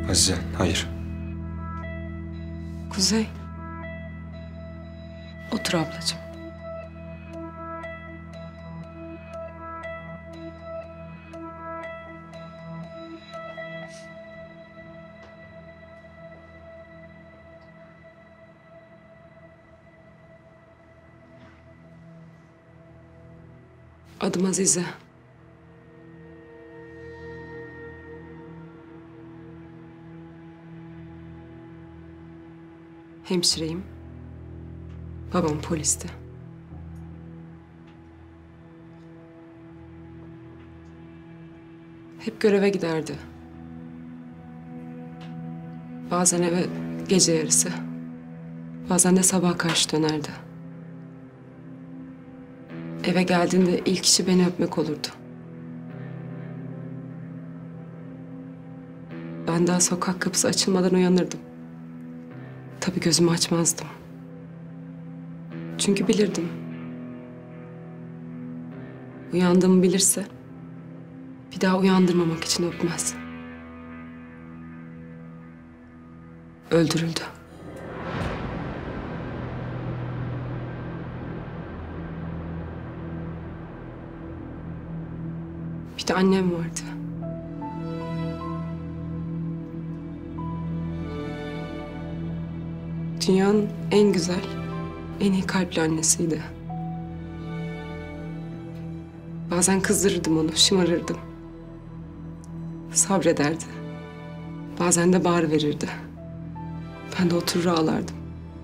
Azize, hayır. Kuzey. Otur ablacığım. Adım Azize. Hemşireyim. Babam polisti. Hep göreve giderdi. Bazen eve gece yarısı, bazen de sabah karşı dönerdi. Eve geldiğinde ilk işi beni öpmek olurdu. Ben daha sokak kapısı açılmadan uyanırdım. Tabii gözümü açmazdım. Çünkü bilirdim. Uyandığımı bilirse bir daha uyandırmamak için öpmez. Öldürüldü. Bir de annem vardı. Dünyanın en güzel, en iyi kalpli annesiydi. Bazen kızdırırdım onu, şımarırdım. Sabrederdi. Bazen de bağırıverirdi. Ben de oturur ağlardım.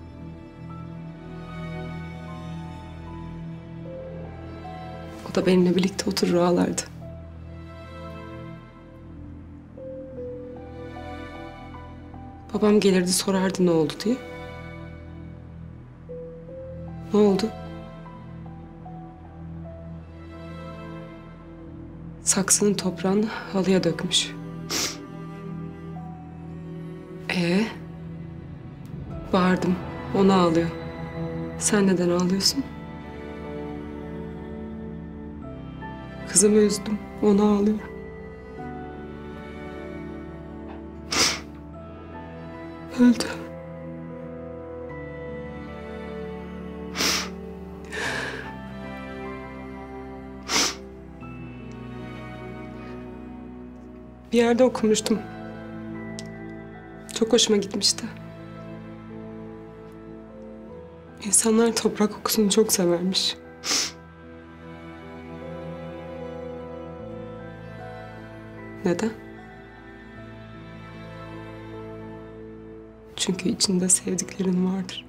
O da benimle birlikte oturur ağlardı. Babam gelirdi sorardı ne oldu diye. Ne oldu? Saksının toprağını halıya dökmüş. Bağırdım. Ona ağlıyor. Sen neden ağlıyorsun? Kızımı üzdüm. Ona ağlıyor. Öldü. Bir yerde okumuştum. Çok hoşuma gitmişti. İnsanlar toprak kokusunu çok severmiş. Neden? Çünkü içinde sevdiklerin vardır.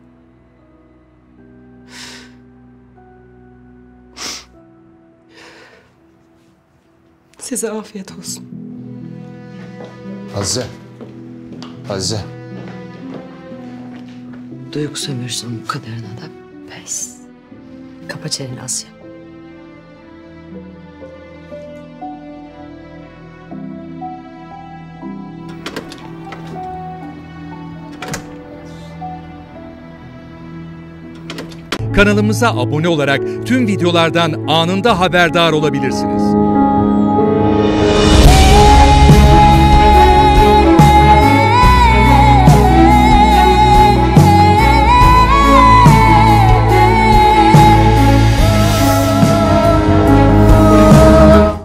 Size afiyet olsun. Azize. Azize. Duygu sömürsün bu kadarına da pes. Kapa çeneni Asya. Kanalımıza abone olarak tüm videolardan anında haberdar olabilirsiniz.